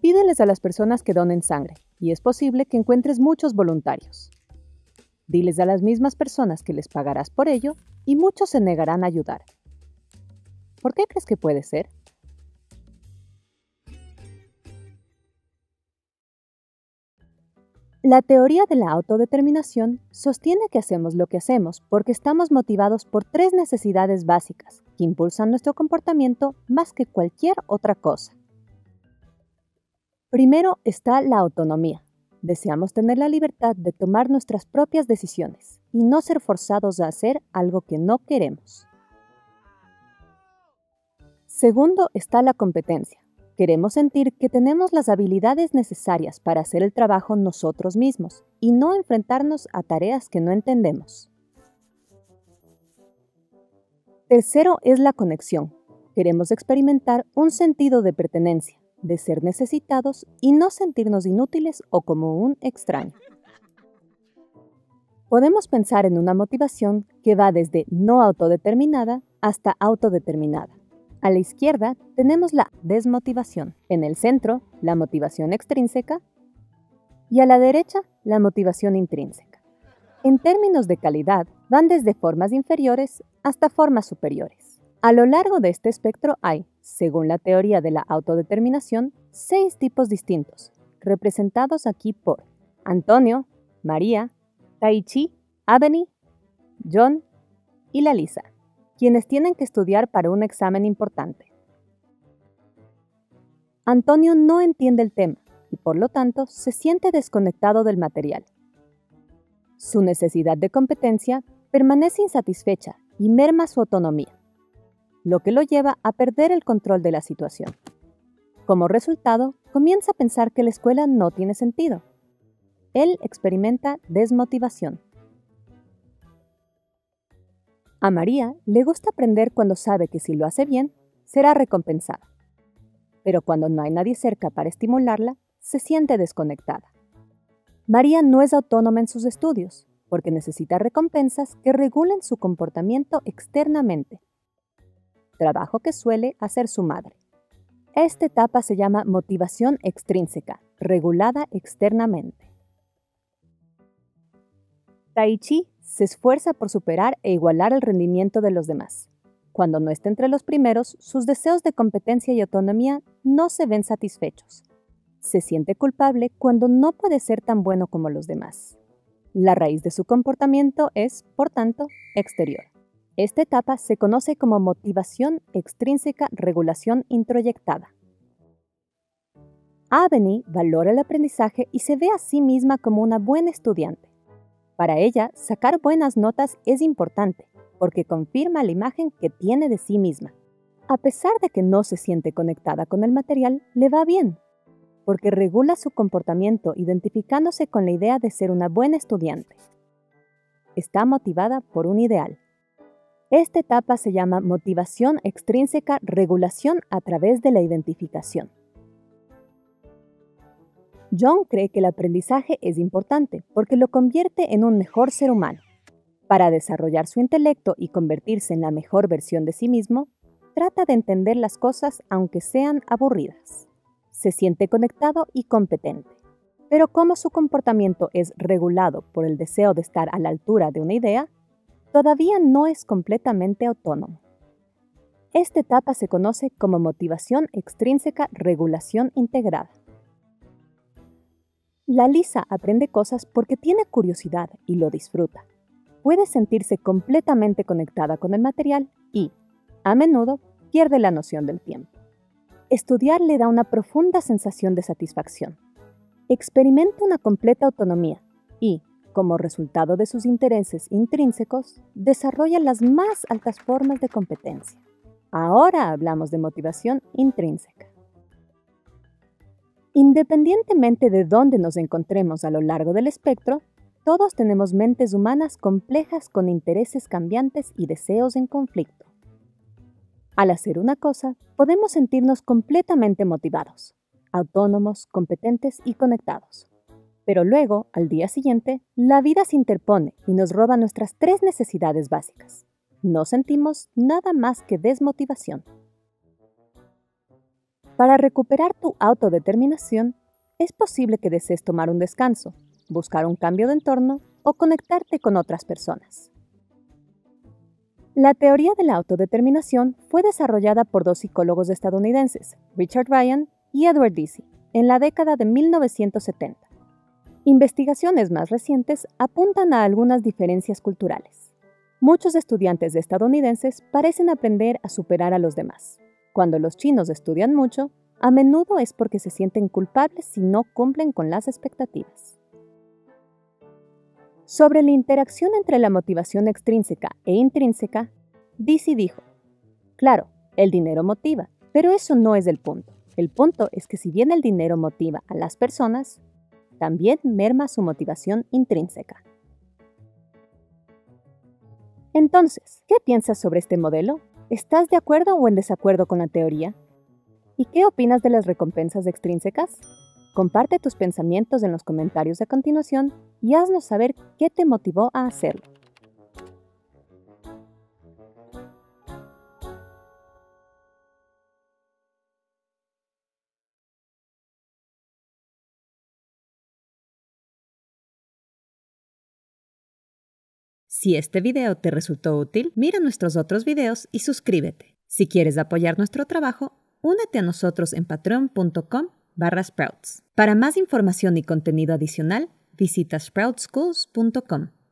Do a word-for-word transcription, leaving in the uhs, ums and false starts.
Pídeles a las personas que donen sangre, y es posible que encuentres muchos voluntarios. Diles a las mismas personas que les pagarás por ello, y muchos se negarán a ayudar. ¿Por qué crees que puede ser? La teoría de la autodeterminación sostiene que hacemos lo que hacemos porque estamos motivados por tres necesidades básicas que impulsan nuestro comportamiento más que cualquier otra cosa. Primero está la autonomía. Deseamos tener la libertad de tomar nuestras propias decisiones y no ser forzados a hacer algo que no queremos. Segundo está la competencia. Queremos sentir que tenemos las habilidades necesarias para hacer el trabajo nosotros mismos y no enfrentarnos a tareas que no entendemos. Tercero es la conexión. Queremos experimentar un sentido de pertenencia, de ser necesitados y no sentirnos inútiles o como un extraño. Podemos pensar en una motivación que va desde no autodeterminada hasta autodeterminada. A la izquierda tenemos la desmotivación, en el centro la motivación extrínseca y a la derecha la motivación intrínseca. En términos de calidad, van desde formas inferiores hasta formas superiores. A lo largo de este espectro hay, según la teoría de la autodeterminación, seis tipos distintos, representados aquí por Antonio, María, Taichi, Aveni, John y la Lisa, quienes tienen que estudiar para un examen importante. Antonio no entiende el tema y por lo tanto se siente desconectado del material. Su necesidad de competencia permanece insatisfecha y merma su autonomía, lo que lo lleva a perder el control de la situación. Como resultado, comienza a pensar que la escuela no tiene sentido. Él experimenta desmotivación. A María le gusta aprender cuando sabe que si lo hace bien, será recompensada. Pero cuando no hay nadie cerca para estimularla, se siente desconectada. María no es autónoma en sus estudios, porque necesita recompensas que regulen su comportamiento externamente, trabajo que suele hacer su madre. Esta etapa se llama motivación extrínseca, regulada externamente. Taichi se esfuerza por superar e igualar el rendimiento de los demás. Cuando no está entre los primeros, sus deseos de competencia y autonomía no se ven satisfechos. Se siente culpable cuando no puede ser tan bueno como los demás. La raíz de su comportamiento es, por tanto, exterior. Esta etapa se conoce como motivación extrínseca regulación introyectada. Aveni valora el aprendizaje y se ve a sí misma como una buena estudiante. Para ella, sacar buenas notas es importante, porque confirma la imagen que tiene de sí misma. A pesar de que no se siente conectada con el material, le va bien, porque regula su comportamiento identificándose con la idea de ser una buena estudiante. Está motivada por un ideal. Esta etapa se llama motivación extrínseca regulación a través de la identificación. John cree que el aprendizaje es importante porque lo convierte en un mejor ser humano. Para desarrollar su intelecto y convertirse en la mejor versión de sí mismo, trata de entender las cosas aunque sean aburridas. Se siente conectado y competente. Pero como su comportamiento es regulado por el deseo de estar a la altura de una idea, todavía no es completamente autónomo. Esta etapa se conoce como motivación extrínseca regulación integrada. La Lisa aprende cosas porque tiene curiosidad y lo disfruta. Puede sentirse completamente conectada con el material y, a menudo, pierde la noción del tiempo. Estudiar le da una profunda sensación de satisfacción. Experimenta una completa autonomía y, como resultado de sus intereses intrínsecos, desarrolla las más altas formas de competencia. Ahora hablamos de motivación intrínseca. Independientemente de dónde nos encontremos a lo largo del espectro, todos tenemos mentes humanas complejas con intereses cambiantes y deseos en conflicto. Al hacer una cosa, podemos sentirnos completamente motivados, autónomos, competentes y conectados. Pero luego, al día siguiente, la vida se interpone y nos roba nuestras tres necesidades básicas. No sentimos nada más que desmotivación. Para recuperar tu autodeterminación, es posible que desees tomar un descanso, buscar un cambio de entorno o conectarte con otras personas. La teoría de la autodeterminación fue desarrollada por dos psicólogos estadounidenses, Richard Ryan y Edward Deci, en la década de mil novecientos setenta. Investigaciones más recientes apuntan a algunas diferencias culturales. Muchos estudiantes estadounidenses parecen aprender a superar a los demás. Cuando los chinos estudian mucho, a menudo es porque se sienten culpables si no cumplen con las expectativas. Sobre la interacción entre la motivación extrínseca e intrínseca, Deci dijo: claro, el dinero motiva, pero eso no es el punto. El punto es que si bien el dinero motiva a las personas, también merma su motivación intrínseca. Entonces, ¿qué piensas sobre este modelo? ¿Estás de acuerdo o en desacuerdo con la teoría? ¿Y qué opinas de las recompensas extrínsecas? Comparte tus pensamientos en los comentarios a continuación y haznos saber qué te motivó a hacerlo. Si este video te resultó útil, mira nuestros otros videos y suscríbete. Si quieres apoyar nuestro trabajo, únete a nosotros en patreon punto com barra sprouts. Para más información y contenido adicional, visita sprout schools punto com.